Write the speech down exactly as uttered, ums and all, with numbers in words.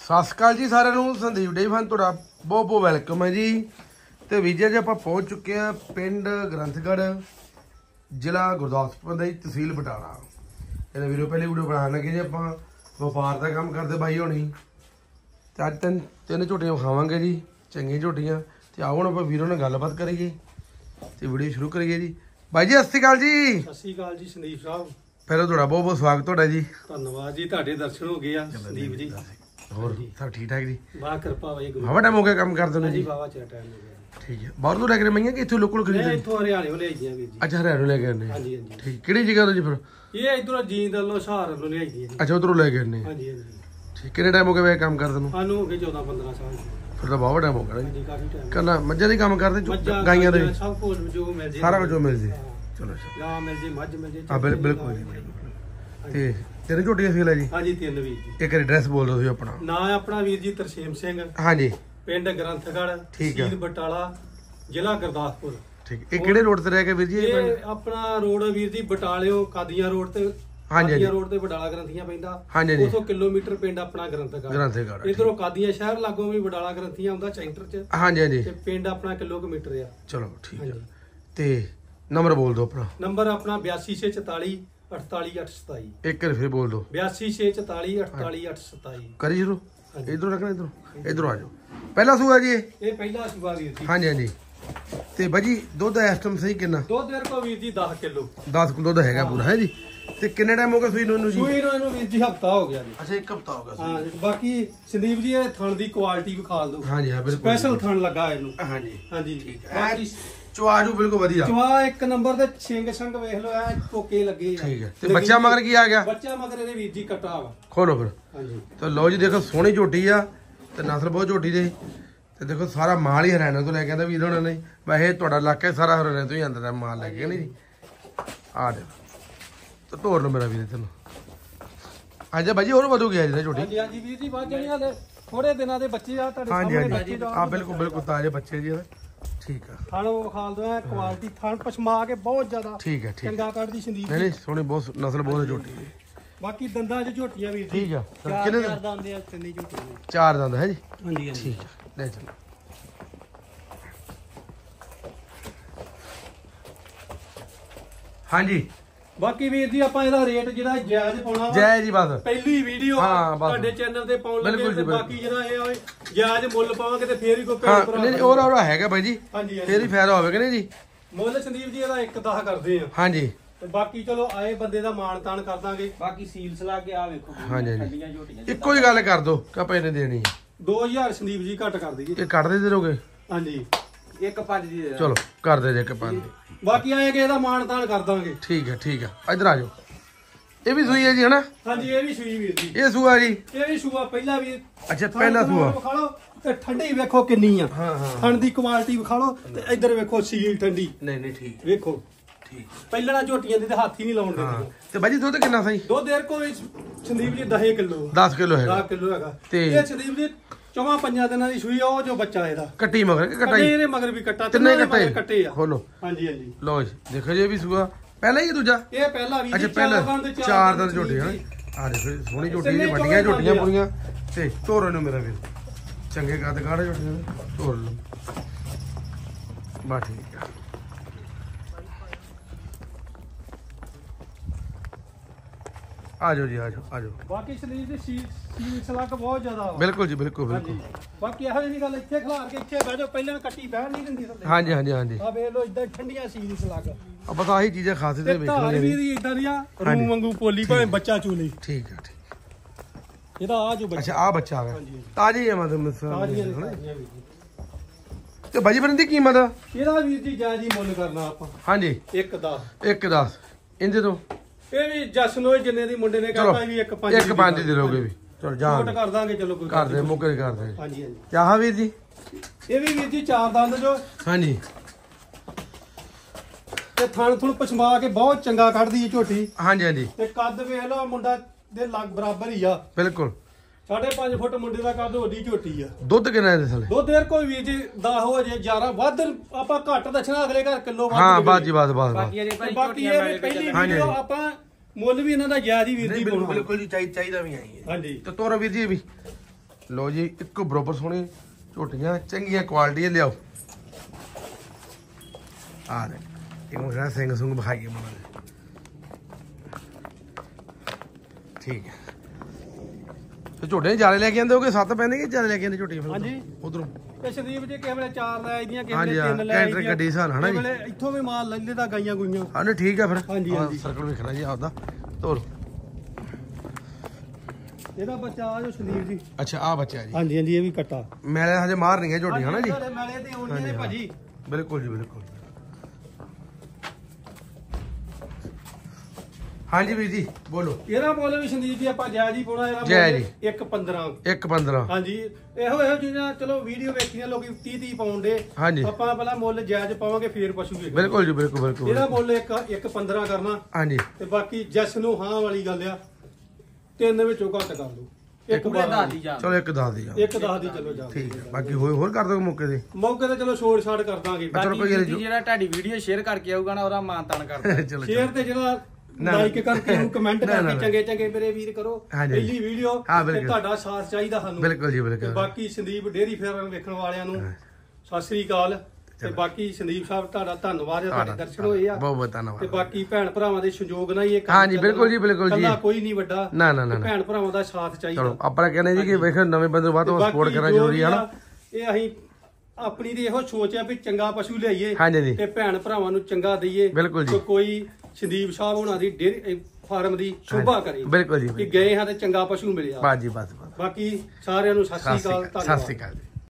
ਸਤਿ ਸ਼੍ਰੀ ਅਕਾਲ ਜੀ ਸਾਰਿਆਂ ਨੂੰ। ਸੰਦੀਪ ਡੇਅਰੀ ਫਾਰਮ ਤੁਹਾਡਾ ਬਹੁਤ ਬਹੁਤ ਵੈਲਕਮ ਹੈ ਜੀ। ਤੇ ਵੀਜ਼ੇ 'ਚ ਆਪਾਂ ਪਹੁੰਚ ਚੁੱਕੇ ਹਾਂ ਪਿੰਡ ਗ੍ਰੰਥਗੜ੍ਹ, ਜ਼ਿਲ੍ਹਾ ਗੁਰਦਾਸਪੁਰ ਦਾ ਜੀ, ਤਹਿਸੀਲ ਬਟਾਲਾ। ਇਹਨੇ ਵੀਡੀਓ ਪਹਿਲੀ ਵੀਡੀਓ ਬਣਾਉਣ ਲੱਗੇ ਜੀ। ਆਪਾਂ ਵਪਾਰ ਦਾ ਕੰਮ ਕਰਦੇ ਬਾਈ ਹੋਣੀ, ਤੇ ਅੱਜ ਤਿੰਨ ਤਿੰਨ ਝੋਟੀਆਂ ਖਾਵਾਂਗੇ ਜੀ, ਚੰਗੀਆਂ ਝੋਟੀਆਂ। ਤੇ ਆਓ ਹੁਣ ਆਪਾਂ ਵੀਰੋ ਨਾਲ ਗੱਲਬਾਤ ਕਰੀਏ ਤੇ ਵੀਡੀਓ ਸ਼ੁਰੂ ਕਰੀਏ ਜੀ। ਬਾਈ ਜੀ ਸਤਿ ਸ਼੍ਰੀ ਅਕਾਲ ਜੀ। ਸਤਿ ਸ਼੍ਰੀ ਅਕਾਲ ਜੀ ਸੰਦੀਪ ਸਾਹਿਬ। ਪਹਿਲਾਂ ਤੁਹਾਡਾ ਬਹੁਤ ਬਹੁਤ ਸਵਾਗਤ ਤੁਹਾਡਾ ਜੀ। ਧੰਨਵਾਦ ਜੀ, ਤੁਹਾਡੇ ਦਰਸ਼ਨ ਹੋ ਗਏ ਆ ਸੰਦੀਪ ਜੀ। ਹੋਰ ਸਭ ਠੀਕ ਠਾਕ ਜੀ? ਵਾਹ ਕਿਰਪਾ ਵਾਹਿਗੁਰੂ। ਬਾਵਾ ਟਾਈਮ ਹੋ ਗਿਆ ਕੰਮ ਕਰਦੇ ਨੂੰ ਜੀ? ਬਾਵਾ ਚਿਰ ਟਾਈਮ ਹੋ ਗਿਆ। ਠੀਕ ਹੈ। ਬਾਹਰ ਤੋਂ ਲੈ ਕੇ ਮਈਆਂ ਕਿ ਇੱਥੋਂ ਲੋਕਲ ਖਰੀਦਦੇ? ਇੱਥੋਂ ਹਰਿਆਣੇ ਤੋਂ ਲਿਆਈਆਂ ਵੀਰ ਜੀ। ਅੱਛਾ ਹਰਿਆਣੇ ਲੈ ਕੇ ਆਨੇ? ਹਾਂਜੀ ਹਾਂਜੀ। ਠੀਕ। ਕਿਹੜੀ ਜਗ੍ਹਾ ਤੋਂ ਜੀ ਫਿਰ? ਇਹ ਇਧਰੋਂ ਜੀਂਦ ਵੱਲੋਂ ਸਹਾਰ ਵੱਲੋਂ ਲਿਆਈਆਂ ਜੀ। ਅੱਛਾ ਉਧਰੋਂ ਲੈ ਕੇ ਆਨੇ? ਹਾਂਜੀ ਹਾਂਜੀ। ਠੀਕ। ਕਿੰਨੇ ਟਾਈਮ ਹੋ ਗਿਆ ਵੇ ਕੰਮ ਕਰਦੇ ਨੂੰ? ਸਾਨੂੰ ਹੋ ਗਏ ਚੌਦਾਂ ਪੰਦਰਾਂ ਸਾਲ। ਫਿਰ ਤਾਂ ਬਾਵਾ ਟਾਈਮ ਹੋ ਗਿਆ ਜੀ। ਕਾਫੀ ਟਾਈਮ। ਕੱਲਾ ਮੱਝਾਂ ਦੇ ਕੰਮ ਕਰਦੇ, ਗਾਈਆਂ ਦੇ? ਸਭ ਕੁਝ ਜੋ ਮਿਲ ਜੇ, ਸਾਰਾ ਕੁਝ ਜੋ ਮਿਲ ਜੇ। ਚਲੋ ਚਲੋ। ਗਾਂ ਮਿਲ ਜੇ, ਮੱਝ ਮਿਲ ਜੇ। ਆ ਬਿਲਕੁਲ ਜੀ ਬਿਲਕੁਲ। ਤੇ ਤੇਰੇ ਝੋਟੀਆਂ ਸੀ ਲੈ ਜੀ? ਹਾਂਜੀ ਤਿੰਨ ਵੀਰ ਜੀ। ਇੱਕ ਐਡਰੈਸ ਬੋਲ ਦਿਓ ਤੁਸੀਂ ਆਪਣਾ। ਨਾਂ ਆਪਣਾ ਵੀਰ ਜੀ ਤਰਸੇਮ ਸਿੰਘ। ਹਾਂਜੀ। ਪਿੰਡ ਗ੍ਰੰਥਗੜ੍ਹ, ਤਹਿਸੀਲ ਬਟਾਲਾ, ਜ਼ਿਲ੍ਹਾ ਗੁਰਦਾਸਪੁਰ। ਠੀਕ। ਇਹ ਕਿਹੜੇ ਰੋਡ ਤੇ ਰਹਿ ਕੇ ਵੀਰ ਜੀ? ਇਹ ਆਪਣਾ ਰੋਡ ਵੀਰ ਜੀ ਬਟਾਲਿਓ ਕਾਦੀਆਂ ਰੋਡ ਤੇ। ਹਾਂਜੀ ਕਾਦੀਆਂ ਰੋਡ ਤੇ ਬਟਾਲਾ ਗ੍ਰੰਥੀਆਂ ਪੈਂਦਾ। ਹਾਂਜੀ। ਉਥੋਂ ਕਿਲੋਮੀਟਰ ਪਿੰਡ ਆਪਣਾ ਗ੍ਰੰਥਗੜ੍ਹ। ਗ੍ਰੰਥਗੜ੍ਹ। ਇਧਰੋਂ ਕਾਦੀਆਂ ਸ਼ਹਿਰ ਲਾਗੋਂ ਵੀ ਬਟਾਲਾ ਗ੍ਰੰਥੀਆਂ ਆਉਂਦਾ ਸੈਂਟਰ ਚ। ਹਾਂਜੀ ਹਾਂਜੀ। ਤੇ ਪਿੰਡ ਆਪਣਾ ਕਿਲੋਮੀਟਰ ਆ। ਚਲੋ ਠੀਕ ਹੈ। ਤੇ ਨੰਬਰ ਬੋਲ ਦਿਓ ਆਪਣਾ। ਨੰਬਰ ਆਪਣਾ ਬਿਆਸੀ ਛੇ ਚੁਤਾਲੀ ਅਠਤਾਲੀ ਅੱਠ ਸਤਾਈ। ਇੱਕ ਵਾਰ ਫਿਰ ਬੋਲ ਦਿਓ। ਬਿਆਸੀ ਛੇ ਚੁਤਾਲੀ ਅਠਤਾਲੀ ਅੱਠ ਸਤਾਈ। ਕਰੀ ਸ਼ੁਰੂ। ਇਧਰੋਂ ਰੱਖਣਾ, ਇਧਰੋਂ ਇਧਰੋਂ ਆ ਜਾਓ। ਪਹਿਲਾ ਸੂਆ ਜੀ ਇਹ? ਇਹ ਪਹਿਲਾ ਸੂਆ ਵੀਰ ਜੀ। ਹਾਂਜੀ ਹਾਂਜੀ। ਤੇ ਬਾਜੀ ਦੁੱਧ ਇਸ ਟਾਈਮ ਸਹੀ ਕਿੰਨਾ? ਦੁੱਧ ਦੇ ਕੋ ਵੀਰ ਜੀ ਦਸ ਕਿਲੋ। ਦਸ ਕਿਲੋ ਦੁੱਧ ਹੈਗਾ ਪੂਰਾ ਹੈ ਜੀ। ਤੇ ਕਿੰਨੇ ਟਾਈਮ ਹੋ ਗਿਆ ਸੂਈ ਨੂੰ ਇਹਨੂੰ ਜੀ? ਸੂਈ ਨੂੰ ਇਹਨੂੰ ਵੀਰ ਜੀ ਹਫਤਾ ਹੋ ਗਿਆ ਜੀ। ਅੱਛਾ ਇੱਕ ਹਫਤਾ ਹੋ ਗਿਆ। ਹਾਂ ਬਾਕੀ ਸੰਦੀਪ ਜੀ ਇਹ ਥਣ ਦੀ ਕੁਆਲਿਟੀ ਵਿਖਾਲ ਦਿਓ। ਹਾਂਜੀ ਹਾਂ ਬਿਲਕੁਲ। ਸਪੈਸ਼ਲ ਥਣ ਲੱਗਾ ਇਹਨੂੰ। ਹਾਂਜੀ ਹਾਂਜੀ ਠੀਕ ਹੈ। ਬਾਕੀ ਚਵਾਜੂ ਬਿਲਕੁਲ ਵਧੀਆ। ਚਵਾ ਇੱਕ ਨੰਬਰ ਤੇ ਛਿੰਗ ਸੰਗ ਵੇਖ ਲਓ ਐ ਕੋਕੇ ਲੱਗੇ ਆ। ਠੀਕ ਹੈ। ਤੇ ਬੱਚਾ ਮਗਰ ਕੀ ਆ ਗਿਆ? ਬੱਚਾ ਮਗਰ ਇਹਦੇ ਵੀਰ ਜੀ ਕੱਟਾ ਵਾ। ਖੋਲੋ ਫਿਰ। ਹਾਂਜੀ। ਤੇ ਲਓ ਜੀ ਦੇਖੋ ਸੋਹਣੀ ਝੋਟੀ ਆ ਤੇ ਨਸਲ ਬਹੁਤ ਝੋਟੀ ਦੇ। ਤੇ ਦੇਖੋ ਸਾਰਾ ਮਾਲ ਹੀ ਹਰਿਆਣਾ ਤੋਂ ਲੈ ਕੇ ਆਂਦਾ ਵੀਰ ਹੋਣਾ ਨੇ। ਵੈਸੇ ਤੁਹਾਡਾ ਇਲਾਕਾ ਸਾਰਾ ਹਰਿਆਣੇ ਤੋਂ ਹੀ ਆਂਦਾ ਮਾਲ ਲੈ ਕੇ, ਨਹੀਂ ਜੀ? ਆ ਦੇ ਤੇ ਢੋਰ ਲਓ ਮੇਰਾ ਵੀਰ ਤੈਨੂੰ। ਅੱਜ ਬਾਜੀ ਹੋਰ ਵਧੂ ਗਿਆ ਜੀ ਝੋਟੀ? ਹਾਂਜੀ ਹਾਂਜੀ ਵੀਰ ਜੀ ਬਾਅਦ ਜਣੀ ਹਾਲੇ ਥੋੜੇ ਦਿਨਾਂ ਦੇ ਬੱਚੇ ਆ ਤੁਹਾਡੇ ਸਾਹਮਣੇ। ਹਾਂਜੀ ਹਾਂਜੀ। ਬੱਚੇ ਆ ਬਿਲਕੁਲ ਬਿਲਕੁਲ ਤਾਜ਼ੇ ਬੱਚੇ ਜੀ। ਠੀਕ ਆ। ਥਣ ਵਿਖਾਲ ਦੋ ਐ ਕੁਆਲਿਟੀ ਥਣ ਪਛਮਾ ਕੇ ਬਹੁਤ ਜ਼ਿਆਦਾ। ਠੀਕ ਹੈ ਠੀਕ। ਚੰਗਾ ਕੱਢਦੀ ਸੰਦੀਪ ਨਹੀਂ ਨਹੀਂ ਸੋਹਣੀ ਬਹੁਤ ਨਸਲ ਬਹੁਤ ਝੋਟੀ ਦੀ। ਬਾਕੀ ਦੰਦਾਂ 'ਚ ਝੋਟੀਆਂ ਵੀਰ ਜੀ। ਠੀਕ ਆ। ਕਿੰਨੇ ਦੰਦ ਆ ਚੰਨੀ ਝੋਟੀ ਦੇ? ਚਾਰ ਦੰਦ ਹੈ ਜੀ। ਹਾਂਜੀ ਹਾਂਜੀ। ਠੀਕ ਆ ਲੈ ਚਲੋ। ਹਾਂਜੀ। ਬਾਕੀ ਵੀਰ ਜੀ ਆਪਾਂ ਇਹਦਾ ਰੇਟ ਜਿਹੜਾ ਜਾਇਜ਼ ਪਾਉਣਾ ਜੈ ਜੀ ਬਸ। ਪਹਿਲੀ ਵੀਡੀਓ ਤੁਹਾਡੇ ਚੈਨਲ ਤੇ ਪਾਉਣ ਲੱਗੇ ਤੇ ਬਾਕੀ ਜਿਹੜਾ ਇਹ ਹੋਏ ਜਾਇਜ਼ ਮੁੱਲ ਪਾਵਾਂਗੇ ਤੇ ਫੇਰ ਹੀ ਕੋਈ ਭੈਣ ਭਰਾ। ਨਹੀਂ ਹੋਰ ਹੋਰ ਹੈਗਾ ਬਾਈ ਜੀ। ਹਾਂਜੀ ਫੇਰ ਹੀ ਫਾਇਦਾ ਹੋਵੇਗਾ ਨਹੀਂ ਜੀ? ਮੁੱਲ ਸੰਦੀਪ ਜੀ ਇਹਦਾ ਇੱਕ ਦਸ ਕਰਦੇ ਆ। ਹਾਂਜੀ। ਤੇ ਬਾਕੀ ਚਲੋ ਆਏ ਬੰਦੇ ਦਾ ਮਾਣ ਤਾਣ ਕਰ ਦਾਂਗੇ। ਬਾਕੀ ਸੀਲਸ ਲਾ ਕੇ ਆ ਵੇਖੋ। ਹਾਂਜੀ ਹਾਂਜੀ। ਇੱਕੋ ਹੀ ਗੱਲ ਕਰ ਦੋ ਕਿ ਆਪਾਂ ਇਹਨੇ ਦੇਣੀ ਹੈ। ਦੋ ਹਜ਼ਾਰ ਸੰਦੀਪ ਜੀ ਘੱਟ ਕਰ ਦਈਏ। ਇਹ ਕੱਢ ਦੇ ਦੇਰੋਗੇ? ਹਾਂਜੀ। ਇੱਕ ਪੰਜ ਦੀ ਦੇ। ਚਲੋ ਕਰ ਦੇ ਜੇ ਇੱਕ ਪੰਜ ਦੀ। ਬਾਕੀ ਆਏ ਕਿ ਇਹਦਾ ਮਾਣ ਤਾਣ ਕਰ ਦਾਂਗੇ। ਠੀਕ ਹੈ ਠੀਕ ਹੈ। ਇੱਧਰ ਆ ਜਾਓ। ਇਹ ਵੀ ਸੂਈ ਹੈ ਜੀ ਹਨਾ? ਹਾਂਜੀ ਇਹ ਵੀ ਸੂਈ ਵੀਰ ਜੀ। ਇਹ ਸੂਆ ਜੀ? ਇਹ ਵੀ ਸੂਆ ਪਹਿਲਾ ਵੀ। ਅੱਛਾ ਪਹਿਲਾ ਸੂਆ। ਵਿਖਾ ਲਓ ਤੇ ਠੰਡੀ ਵੇਖੋ ਕਿੰਨੀ ਆ। ਹਾਂ ਹਾਂ। ਥਣ ਦੀ ਕੁਆਲਿਟੀ ਵਿਖਾ ਲਓ ਤੇ ਇੱਧਰ ਵੇਖੋ ਸੀਲ ਠੰਡੀ। ਨਹੀਂ ਨਹੀਂ ਠੀਕ ਵੇਖੋ ਠੀਕ। ਪਹਿਲਾਂ ਝੋਟੀਆਂ ਦੀ ਤੇ ਹੱਥ ਹੀ ਨਹੀਂ ਲਾਉਣ ਦਿੰਦੇ। ਤੇ ਬਾਜੀ ਦੁੱਧ ਕਿੰਨਾ ਸਹੀ? ਦੁੱਧ ਦੇਰ ਕੋਈ ਸੰਦੀਪ ਜੀ ਦਸ ਕਿਲੋ। ਦਸ ਕਿਲੋ ਹੈਗਾ। ਦਸ ਕਿਲੋ ਹੈਗਾ। ਤੇ ਇਹ ਸੰਦੀਪ ਜੀ ਚੌਵਾਂ ਪੰਜਾਂ ਦਿਨਾਂ ਦੀ ਸੂਈ ਆ। ਉਹ ਜੋ ਬੱਚਾ ਇਹਦਾ ਕੱਟੀ ਮਗਰ ਕਿ ਕਟਾਈ? ਇਹਦੇ ਮਗਰ ਵੀ ਕੱਟਾ। ਤਿੰਨੇ ਕੱਟੇ ਕੱਟੇ ਆ। ਖੋਲੋ। ਹਾਂਜੀ ਹਾਂਜੀ। ਲਓ ਜੀ ਦੇਖੋ ਜੀ ਇਹ ਵੀ ਸੂਆ ਪਹਿਲਾ ਹੀ ਦੂਜਾ? ਇਹ ਪਹਿਲਾ ਵੀ। ਅੱਛਾ ਪਹਿਲਾ ਚਾਰ ਦੰਦ ਝੋਟੀ ਹੈ। ਆ ਦੇਖੋ ਸੋਹਣੀ ਝੋਟੀ ਦੀ, ਵੱਡੀਆਂ ਝੋਟੀਆਂ ਪੂਰੀਆਂ। ਤੇ ਢੋਰੋ ਨੂੰ ਮੇਰਾ ਵੀਰ ਚੰਗੇ ਕੱਦ ਕਾੜੇ ਝੋਟੀਆਂ ਦੇ ਢੋਰ ਲਓ। ਬਾ ਠੀਕ ਆ। ਆ ਜਾਓ ਜੀ ਆ ਜਾਓ ਆ ਜਾਓ। ਬਾਕੀ ਸਰੀਰ ਦੀ ਸੀਲ ਸੀਲ ਸਲੱਗ ਬਹੁਤ ਜ਼ਿਆਦਾ ਵਾ। ਬਿਲਕੁਲ ਜੀ ਬਿਲਕੁਲ ਬਿਲਕੁਲ। ਬਾਕੀ ਇਹੋ ਜਿਹੀ ਗੱਲ ਇੱਥੇ ਖਿਲਾਰ ਕੇ ਇੱਥੇ ਬਹਿ ਜਾਓ। ਪਹਿਲਾਂ ਕੱਟੀ ਬਹਿਣ ਨਹੀਂ ਦਿੰਦੀ ਥੱਲੇ। ਹਾਂਜੀ ਹਾਂਜੀ ਹਾਂਜੀ। ਆ ਵੇਖ ਲਓ ਇਦਾਂ ਠੰਡੀਆਂ ਸੀਲ ਸਲੱਗ। ਆ ਬਸ ਆਹੀ ਚੀਜ਼ਾਂ ਖਾਸ ਤੇ ਵੇਖ ਲਓ ਜੀ। ਵੀ ਇਦਾਂ ਦੀਆਂ ਰੂਮ ਵਾਂਗੂ ਪੋਲੀ ਭਾਵੇਂ ਬੱਚਾ ਚੂਲੇ। ਠੀਕ ਆ ਠੀਕ। ਇਹਦਾ ਆ ਜੋ ਬੱਚਾ। ਅੱਛਾ ਆ ਬੱਚਾ ਆ ਗਿਆ ਤਾਜੀ ਹੈ ਮਤਲਬ ਤਾਜ਼ੀਆਂ ਮਿਸ। ਤੇ ਬਾਜੀ ਬਰਨ ਦੀ ਕੀਮਤ? ਇਹਦਾ ਵੀਰ ਜੀ ਜਾਇਜ਼ ਹੀ ਮੁੱਲ ਕਰਨਾ ਆਪਾਂ। ਹਾਂਜੀ। ਇੱਕ ਦਸ। ਇੱਕ ਦਸ ਇੰਦੇ ਤੋਂ? ਇਹ ਵੀ ਜਸ ਨੋਏ ਜਿੰਨੇ ਦੀ ਮੁੰਡੇ ਨੇ ਕਹਿੰਦਾ ਵੀ ਇੱਕ ਪੰਜ। ਇੱਕ ਪੰਜ ਦੇ ਦੋਗੇ ਵੀ? ਚਲੋ ਜਾ ਕਰ ਦਾਂਗੇ। ਚਲੋ ਕੋਈ ਕਰ ਦੇ ਮੁੱਕੇ ਕਰ ਦੇ। ਹਾਂਜੀ ਹਾਂਜੀ। ਚਾਹ ਵੀਰ ਜੀ? ਇਹ ਵੀ ਵੀਰ ਜੀ ਚਾਰ ਦੰਦ ਜੋ। ਹਾਂਜੀ। ਤੇ ਥਣ ਥਣ ਪਛਮਾ ਕੇ ਬਹੁਤ ਚੰਗਾ ਕੱਢਦੀ ਹੈ ਝੋਟੀ। ਹਾਂਜੀ ਹਾਂਜੀ। ਤੇ ਕੱਦ ਵੇਖ ਲਓ ਮੁੰਡਾ ਦੇ ਲੱਗ ਬਰਾਬਰ ਹੀ ਆ। ਬਿਲਕੁਲ। ਸਾਢੇ ਪੰਜ ਫੁੱਟ ਮੁੰਡੇ ਦਾ ਕੱਦ ਵੱਡੀ ਝੋਟੀ ਆ। ਦੁੱਧ ਕਿੰਨਾ ਇਹਦੇ ਥੱਲੇ? ਦੁੱਧ ਦੇਰ ਕੋਈ ਵੀਰ ਜੀ ਦਸ ਹੋ ਜੇ ਗਿਆਰਾਂ ਵੱਧ ਆਪਾਂ ਘੱਟ ਦੱਸਣਾ ਅਗਲੇ ਘਰ ਕਿਲੋ ਵੱਧ। ਹਾਂ ਬਾਜੀ ਬਾਤ ਬਾਤ। ਬਾਕੀ ਇਹ ਪਹਿਲੀ ਵੀਡੀਓ ਆਪਾਂ ਮੁੱਲ ਵੀ ਇਹਨਾਂ ਦਾ ਜਾਇਜ਼ ਹੀ ਵੀਰ ਜੀ ਪਾਉਣਾ। ਬਿਲਕੁਲ ਜੀ ਚਾਹੀਦਾ ਵੀ ਆਈ ਹੈ। ਹਾਂਜੀ। ਤੇ ਤੋਰਾ ਵੀਰ ਜੀ ਵੀ ਲੋ ਜੀ ਇੱਕੋ ਬਰੋਬਰ ਸੋਹਣੀ ਝੋਟੀਆਂ ਚੰਗੀਆਂ ਕੁਆਲਿਟੀ ਲਿਆਓ ਆ ਦੇ ਇਹਨੂੰ ਜਿਹੜਾ ਸਿੰਘ ਸੁੰਗ ਵਿਖਾਈਏ ਮਾੜਾ ਠੀਕ ਹੈ ਤੇ ਝੋਟੇ ਜਾਲੇ ਲੈ ਕੇ ਆਂਦੇ ਹੋਗੇ ਸੱਤ ਪੈਂਦੇ ਕਿ ਜਾਲੇ ਲੈ ਕੇ ਆਂਦੇ ਝੋਟੀਆਂ ਫਿਰ ਹਾਂਜੀ ਉਧਰੋਂ ਤੇ ਸ਼ਰੀਫ ਜੀ ਕਿਸੇ ਵੇਲੇ ਚਾਰ ਲੈ ਆਈਆਂ ਕਿਸੇ ਹਾਂਜੀ, ਵੇਲੇ ਹਾਂ, ਤਿੰਨ ਲੈ ਕੈਂਟਰ ਆਈਆਂ ਗੱਡੀ ਹਿਸਾਬ ਨਾਲ ਹਨਾ ਜੀ। ਕਿਸੇ ਵੇਲੇ ਇੱਥੋਂ ਵੀ ਮਾਲ ਲੈ ਲੈਂਦਾ ਗਾਈਆਂ ਗੁਈਆਂ ਹਾਂ ਨਹੀਂ ਠੀਕ ਆ ਫਿਰ ਹਾਂਜੀ, ਹਾਂਜੀ। ਸਰਕਲ ਵੇਖਣਾ ਜੀ ਆਪਦਾ ਤੋਰ ਇਹਦਾ ਬੱਚਾ ਆ ਜੋ ਸ਼ਰੀਫ ਜੀ ਅੱਛਾ ਆ ਬੱਚਾ ਜੀ ਹਾਂਜੀ ਹਾਂਜੀ ਇਹ ਵੀ ਕੱਟਾ ਮੈਲੇ ਹਜੇ ਮਾਰ ਨਹੀਂ ਹੈ ਝੋਟੀ ਹਨਾ ਜੀ ਤੁਹਾਡੇ ਮੈਲੇ ਤੇ ਆਉਣੀਆਂ ਨੇ ਭਾਜੀ ਬਿਲਕੁਲ ਜੀ ਬਿਲਕੁਲ ਹਾਂਜੀ ਵੀਰ ਜੀ ਬੋਲੋ ਇਹਦਾ ਮੁੱਲ ਵੀ ਸੰਦੀਪ ਜੀ ਆਪਾਂ ਜਾਇਜ਼ ਹੀ ਪਾਉਣਾ ਇਹਦਾ ਜੈ ਮੁੱਲ ਜੀ। ਇੱਕ ਪੰਦਰਾਂ ਇੱਕ ਪੰਦਰਾਂ ਹਾਂਜੀ ਇਹੋ ਇਹੋ ਚੀਜ਼ਾਂ ਚਲੋ ਵੀਡੀਓ ਵੇਖੀਆਂ ਲੋਕੀ ਤੀਹ ਤੀਹ ਪਾਉਂਦੇ ਹਾਂਜੀ ਆਪਾਂ ਪਹਿਲਾਂ ਮੁੱਲ ਜਾਇਜ਼ ਪਾਵਾਂਗੇ ਫੇਰ ਪਸ਼ੂ ਵੇਖਾਂਗੇ ਬਿਲਕੁਲ ਜੀ ਬਿਲਕੁਲ ਬਿਲਕੁਲ ਇਹਦਾ ਮੁੱਲ ਇੱਕ ਇੱਕ ਪੰਦਰਾਂ ਕਰਨਾ ਹਾਂਜੀ ਤੇ ਬਾਕੀ ਜਸ ਨੂੰ ਹਾਂ ਵਾਲੀ ਗੱਲ ਆ ਤਿੰਨ ਵਿੱਚੋਂ ਘੱਟ ਕਰ ਲਓ ਇੱਕ ਬਾਰਾਂ ਦੀ ਚਲੋ ਇੱਕ ਦੱਸ ਦੀ ਜਾ ਇੱਕ ਦਸ ਦੀ ਚਲੋ ਜਾ ਠੀਕ ਹੈ ਬਾਕੀ ਹੋਏ ਹੋਰ ਕਰ ਦੋ ਮੌਕੇ ਤੇ ਮੌਕੇ ਤੇ ਚਲੋ ਛੋੜ ਛਾੜ ਕਰ ਦਾਂਗੇ ਚਲੋ ਕੋਈ ਬਾਕੀ ਜਿਹੜਾ ਤੁਹਾਡੀ ਵੀਡੀਓ ਸ਼ੇਅਰ ਕਰਕੇ ਆਊਗਾ ਨਾ ਉਹਦਾ ਮਾਨ ਤਾਨ ਕਰਦਾ ਚਲੋ ਸ਼ੇਅਰ ਤੇ ਜਿਹੜਾ ਲਾਈਕ ਕਰਕੇ ਉਹ ਕਮੈਂਟ ਕਰਕੇ ਚੰਗੇ ਚੰਗੇ ਮੇਰੇ ਵੀਰ ਕਰੋ ਪਹਿਲੀ ਵੀਡੀਓ ਤੇ ਤੁਹਾਡਾ ਸਾਥ ਚਾਹੀਦਾ ਸਾਨੂੰ ਬਿਲਕੁਲ ਜੀ ਤੇ ਬਿਲਕੁਲ ਬਾਕੀ ਸੰਦੀਪ ਡੇਅਰੀ ਫਾਰਮ ਵੇਖਣ ਵਾਲਿਆਂ ਨੂੰ ਸਤਿ ਸ੍ਰੀ ਅਕਾਲ ਤੇ ਬਾਕੀ ਸੰਦੀਪ ਸਾਹਿਬ ਤੁਹਾਡਾ ਧੰਨਵਾਦ ਹੈ ਤੁਹਾਡੇ ਦਰਸ਼ਨ ਹੋਏ ਆ ਬਹੁਤ ਬਹੁਤ ਧੰਨਵਾਦ ਤੇ ਬਾਕੀ ਭੈਣ ਭਰਾਵਾਂ ਦੇ ਸੰਯੋਗ ਨਾਲ ਹੀ ਇਹ ਕੰਮ ਹਾਂਜੀ ਬਿਲਕੁਲ ਜੀ ਬਿਲਕੁਲ ਜੀ ਕੱਲਾ ਕੋਈ ਨਹੀਂ ਵੱਡਾ ਨਾ ਨਾ ਨਾ ਭੈਣ ਭਰਾਵਾਂ ਦਾ ਸਾਥ ਚਾਹੀਦਾ ਚਲੋ ਆਪਾਂ ਕਹਿੰਦੇ ਜੀ ਕਿ ਵੇਖੋ ਨਵੇਂ ਬੰਦੇ ਨੂੰ ਵੱਧ ਤੋਂ ਸਪੋਰਟ ਕਰਨਾ ਜ਼ਰੂਰੀ ਹੈ ਨਾ ਇਹ ਅਸੀਂ ਆਪਣੀ ਦੀ ਇਹੋ ਸੋਚ ਆ ਵੀ ਚੰਗਾ ਪਸ਼ੂ ਲਿਆਈਏ ਹਾਂਜੀ ਜੀ ਤੇ ਭੈਣ ਭਰਾਵਾਂ ਨੂੰ ਚੰਗਾ ਦਈਏ ਬਿਲਕੁਲ ਜੀ ਕੋਈ ਸੰਦੀਪ ਸਾਹਿਬ ਹੋਣਾ ਦੀ ਡੇਅਰੀ ਫਾਰਮ ਦੀ ਸ਼ੋਭਾ ਕਰੇ ਬਿਲਕੁਲ ਜੀ ਕਿ ਗਏ ਹਾਂ ਤੇ ਚੰਗਾ ਪਸ਼ੂ ਮਿਲਿਆ ਬਾਜੀ ਬਸ ਬਸ ਬਾਕੀ ਸਾਰਿਆਂ ਨੂੰ ਸਤਿ ਸ੍ਰੀ ਅਕਾਲ ਸਤਿ ਸ੍ਰੀ ਅਕਾਲ